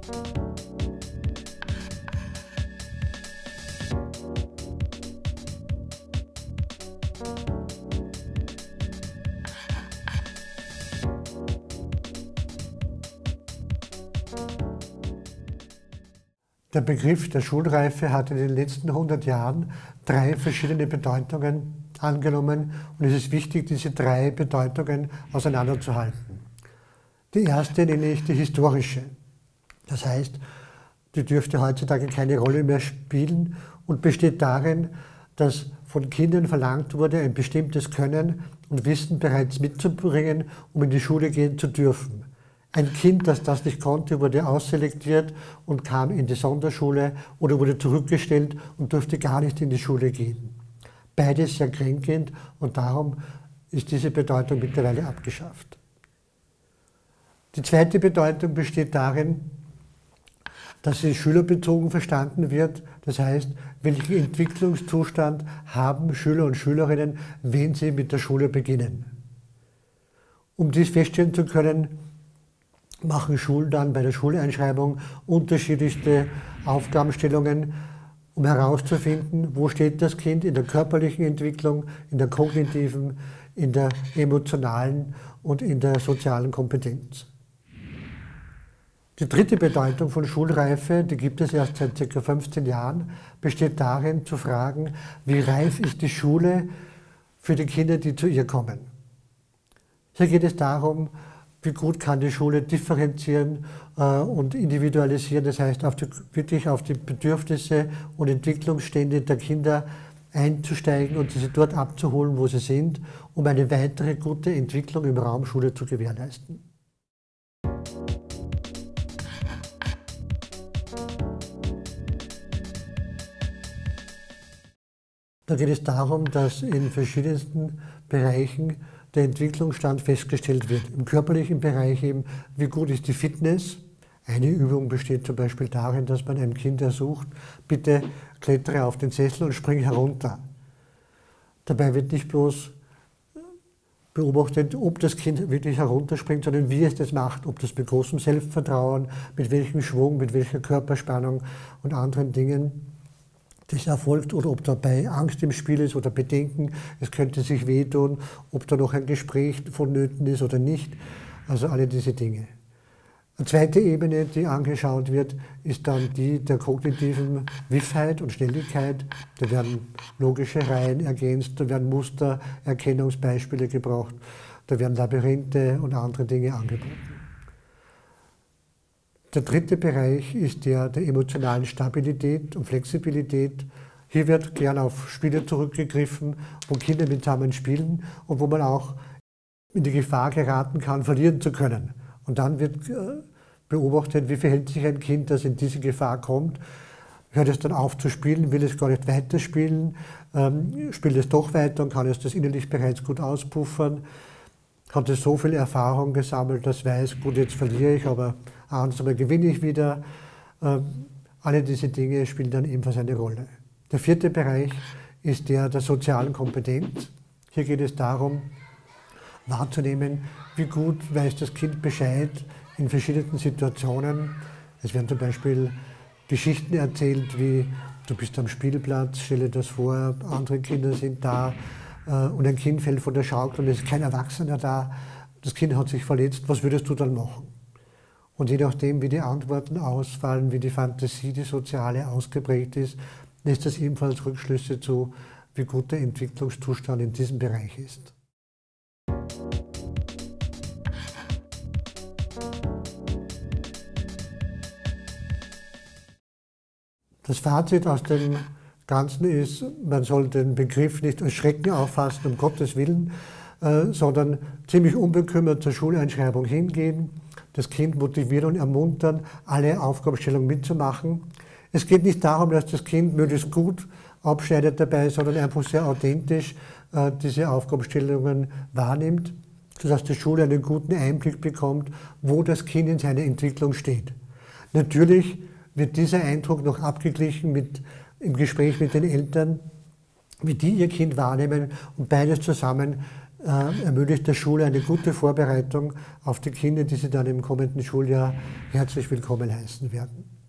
Der Begriff der Schulreife hat in den letzten 100 Jahren 3 verschiedene Bedeutungen angenommen und es ist wichtig, diese 3 Bedeutungen auseinanderzuhalten. Die erste nenne ich die historische. Das heißt, die dürfte heutzutage keine Rolle mehr spielen und besteht darin, dass von Kindern verlangt wurde, ein bestimmtes Können und Wissen bereits mitzubringen, um in die Schule gehen zu dürfen. Ein Kind, das das nicht konnte, wurde ausselektiert und kam in die Sonderschule oder wurde zurückgestellt und durfte gar nicht in die Schule gehen. Beides sehr kränkend und darum ist diese Bedeutung mittlerweile abgeschafft. Die zweite Bedeutung besteht darin, dass sie schülerbezogen verstanden wird. Das heißt, welchen Entwicklungszustand haben Schüler und Schülerinnen, wenn sie mit der Schule beginnen. Um dies feststellen zu können, machen Schulen dann bei der Schuleinschreibung unterschiedlichste Aufgabenstellungen, um herauszufinden, wo steht das Kind in der körperlichen Entwicklung, in der kognitiven, in der emotionalen und in der sozialen Kompetenz. Die dritte Bedeutung von Schulreife, die gibt es erst seit ca. 15 Jahren, besteht darin zu fragen, wie reif ist die Schule für die Kinder, die zu ihr kommen. Hier geht es darum, wie gut kann die Schule differenzieren und individualisieren, das heißt wirklich auf die Bedürfnisse und Entwicklungsstände der Kinder einzusteigen und sie dort abzuholen, wo sie sind, um eine weitere gute Entwicklung im Raum Schule zu gewährleisten. Da geht es darum, dass in verschiedensten Bereichen der Entwicklungsstand festgestellt wird. Im körperlichen Bereich eben, wie gut ist die Fitness. Eine Übung besteht zum Beispiel darin, dass man einem Kind ersucht, bitte klettere auf den Sessel und spring herunter. Dabei wird nicht bloß beobachtet, ob das Kind wirklich herunterspringt, sondern wie es das macht, ob das mit großem Selbstvertrauen, mit welchem Schwung, mit welcher Körperspannung und anderen Dingen das erfolgt oder ob dabei Angst im Spiel ist oder Bedenken, es könnte sich wehtun, ob da noch ein Gespräch vonnöten ist oder nicht. Also alle diese Dinge. Eine zweite Ebene, die angeschaut wird, ist dann die der kognitiven Wiffheit und Schnelligkeit. Da werden logische Reihen ergänzt, da werden Mustererkennungsbeispiele gebraucht, da werden Labyrinthe und andere Dinge angeboten. Der dritte Bereich ist der der emotionalen Stabilität und Flexibilität. Hier wird gern auf Spiele zurückgegriffen, wo Kinder miteinander spielen und wo man auch in die Gefahr geraten kann, verlieren zu können. Und dann wird beobachtet, wie verhält sich ein Kind, das in diese Gefahr kommt. Hört es dann auf zu spielen, will es gar nicht weiterspielen, spielt es doch weiter und kann es das innerlich bereits gut auspuffern. Hat es so viel Erfahrung gesammelt, dass weiß, gut, jetzt verliere ich, aber abends einmal gewinne ich wieder. Alle diese Dinge spielen dann ebenfalls eine Rolle. Der vierte Bereich ist der der sozialen Kompetenz. Hier geht es darum, wahrzunehmen, wie gut weiß das Kind Bescheid in verschiedenen Situationen. Es werden zum Beispiel Geschichten erzählt, wie du bist am Spielplatz, stelle dir das vor, andere Kinder sind da und ein Kind fällt von der Schaukel und es ist kein Erwachsener da. Das Kind hat sich verletzt, was würdest du dann machen? Und je nachdem, wie die Antworten ausfallen, wie die Fantasie, die soziale ausgeprägt ist, lässt das ebenfalls Rückschlüsse zu, wie gut der Entwicklungszustand in diesem Bereich ist. Das Fazit aus dem Ganzen ist, man soll den Begriff nicht als Schrecken auffassen, um Gottes Willen, sondern ziemlich unbekümmert zur Schuleinschreibung hingehen, das Kind motivieren und ermuntern, alle Aufgabenstellungen mitzumachen. Es geht nicht darum, dass das Kind möglichst gut abschneidet dabei, sondern einfach sehr authentisch diese Aufgabenstellungen wahrnimmt, sodass die Schule einen guten Einblick bekommt, wo das Kind in seiner Entwicklung steht. Natürlich wird dieser Eindruck noch abgeglichen im Gespräch mit den Eltern, wie die ihr Kind wahrnehmen und beides zusammen ermöglicht der Schule eine gute Vorbereitung auf die Kinder, die sie dann im kommenden Schuljahr herzlich willkommen heißen werden.